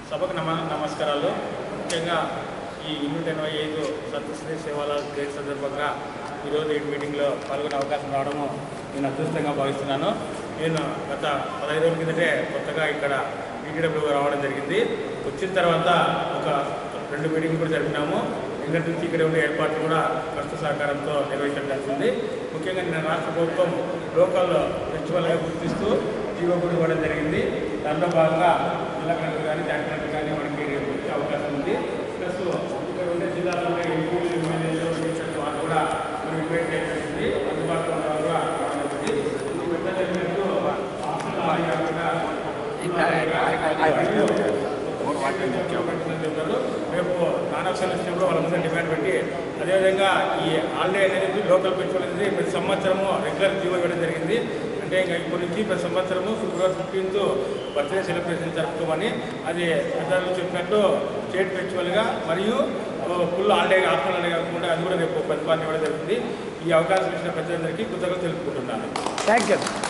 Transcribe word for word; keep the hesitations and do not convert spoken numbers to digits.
సభకు నమ నమస్కారాలు. ముఖ్యంగా ఈ నూట ఎనభై ఐదు సత్యశ్రీ సేవల డే సందర్భంగా ఈరోజు ఈ మీటింగ్లో పాల్గొనే అవకాశం రావడము నేను అదృష్టంగా భావిస్తున్నాను. నేను గత పదహైదు రోజుల కిందటే కొత్తగా ఇక్కడ ఈటీడబ్ల్యూ రావడం జరిగింది. వచ్చిన తర్వాత ఒక రెండు మీటింగ్లు కూడా జరిపినాము. నిన్నటి నుంచి ఇక్కడ ఉండే ఏర్పాట్లు కూడా కష్ట సహకారంతో నిర్వహించడం జరిగింది. ముఖ్యంగా నిన్న రాష్ట్ర ప్రభుత్వం లోకల్ ఫెస్టివల్గా గుర్తిస్తూ జీవో కూడా ఇవ్వడం జరిగింది. దాంట్లో భాగంగా జిల్లా కలెక్టర్ కానీ జాయింట్ కలెక్టర్ కానీ మనకి వచ్చే అవకాశం ఉంది. ప్లస్ ఇక్కడ ఉండే జిల్లాలో ఉండే ఎంపీలు ఎమ్మెల్యేలు వాళ్ళు కూడా మనం ఇన్వైట్ చేయడం జరిగింది. అందుబాటులో ఉన్న వాళ్ళు కూడా రావడం జరిగింది. పెద్ద జరిగినట్టు రేపు నానవసర విషయంలో వాళ్ళ ముందు డిమాండ్ పెట్టి అదేవిధంగా ఈ హాలిడే అనేది లోకల్ ఫెస్టివల్ అనేది ప్రతి సంవత్సరము రెగ్యులర్ జీవో ఇవ్వడం జరిగింది. అంటే ఇంకా ఇప్పటి నుంచి ప్రతి సంవత్సరము ఫిబ్రవరి ఫిఫ్టీన్త్ బర్త్డే సెలబ్రేషన్ జరుపుకోమని అది పెద్దలు చెప్పినట్టు స్టేట్ ఫెస్టివల్గా మరియు ఫుల్ హాలిడే ఆఫ్టర్ హాలిడే కాకుండా అది కూడా రేపు ప్రతిపాదన ఇవ్వడం జరుగుతుంది. ఈ అవకాశం ఇచ్చిన పెద్దలందరికీ కృతజ్ఞతలు తెలుపుకుంటున్నాను. Thank you.